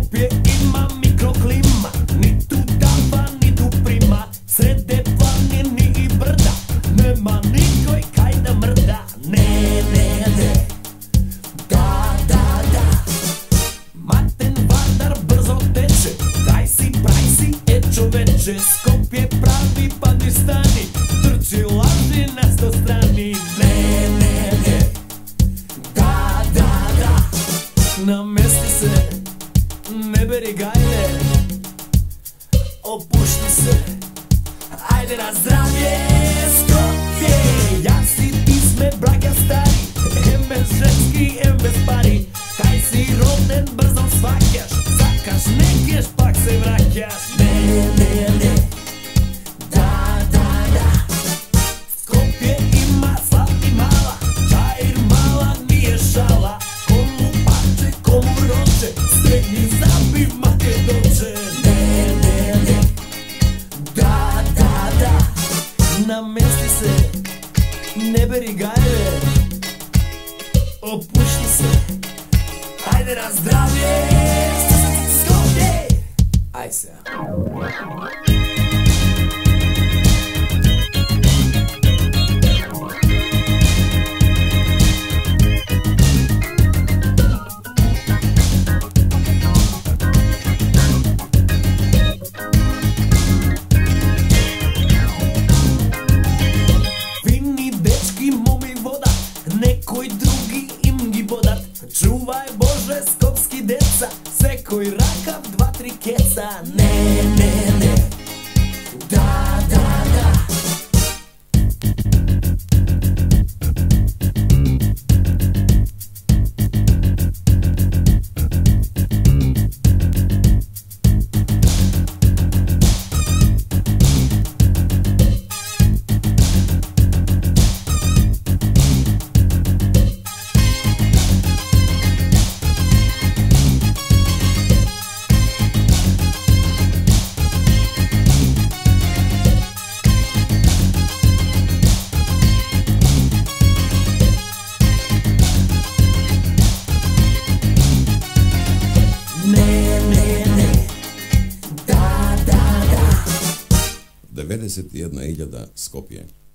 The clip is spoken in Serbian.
Skopje ima mikroklima, ni tu dava, ni tu prima. Srede planine i brda, nema nikoj kaj da mrda. Ne, ne, ne, da, da, da. Maten Vardar brzo teče, daj si, praj si, čoveče. Skopje pravi Pakistani, trči laži na 100 strani. Ne, ne, ne, da, da, da. Namesti se, ne beri gajle, opušti se, ajde na zdravlje. Skopje, ja si pisme braga stari, em bez ženski, em bez pari. Kaj si roden, brzo svakaš, zakaš, nekješ, pak se vraćaš. Ne, ne, ne, da, da, da. Skopje ima slav i mala, čair mala nije šala. Komu pače, komu roče, stegni zabi Makedonče. Ne, ne, ne, da, da, da. Namesti se, ne beri gajle, opušti se, ajde na zdravlje. Skopje, aj se. Fini dečki momi voda, nekoj drugi im gi bodat. Čuvaj Bože skopski deca, sekoj rakav 2-3 keca. Ne, ne, ne, da, da, da. Ne, ne, ne, da, da, da. 91.000 Skopje.